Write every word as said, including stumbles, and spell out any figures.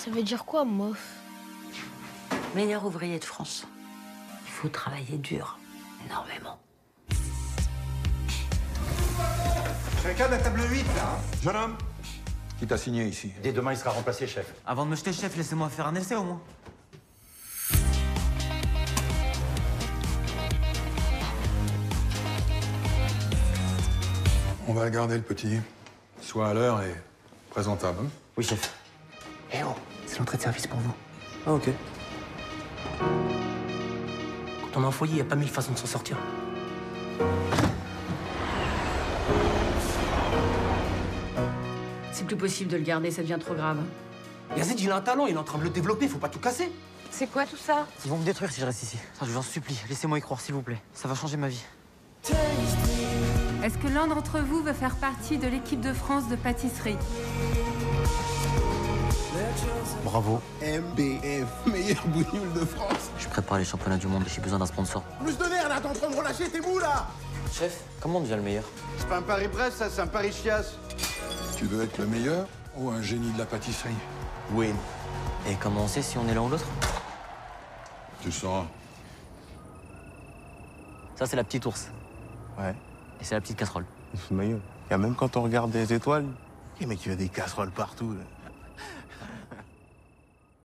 Ça veut dire quoi, mof? Meilleur ouvrier de France. Il faut travailler dur, énormément. J'ai un cas de la table huit, là. Hein. Jeune homme, qui t'a signé ici? Dès demain, il sera remplacé, chef. Avant de me jeter, chef, laissez-moi faire un essai au moins. On va le garder, le petit. Sois à l'heure et présentable. Hein. Oui, chef. Eh oh, c'est l'entrée de service pour vous. Ah, ok. Quand on est en foyer, il n'y a pas mille façons de s'en sortir. C'est plus possible de le garder, ça devient trop grave. Yazid, il a un talent, il est en train de le développer, faut pas tout casser. C'est quoi tout ça? Ils vont me détruire si je reste ici. Ça, je vous en supplie, laissez-moi y croire, s'il vous plaît. Ça va changer ma vie. Est-ce que l'un d'entre vous veut faire partie de l'équipe de France de pâtisserie? Bravo. M B F, meilleur bougnoule de France. Je prépare les championnats du monde et j'ai besoin d'un sponsor. Plus de nerfs, là, t'es en train de relâcher tes bouts, là. Chef, comment on devient le meilleur? C'est pas un Paris-Brest, ça, c'est un Paris-Chiasse. Tu veux être le meilleur ou un génie de la pâtisserie? Oui. Et comment on sait si on est l'un ou l'autre? Tu sauras. Ça, c'est la petite ours. Ouais, Et c'est la petite casserole. il se fout de ma gueule. Et même quand on regarde des étoiles, les mecs, il y a des casseroles partout, là.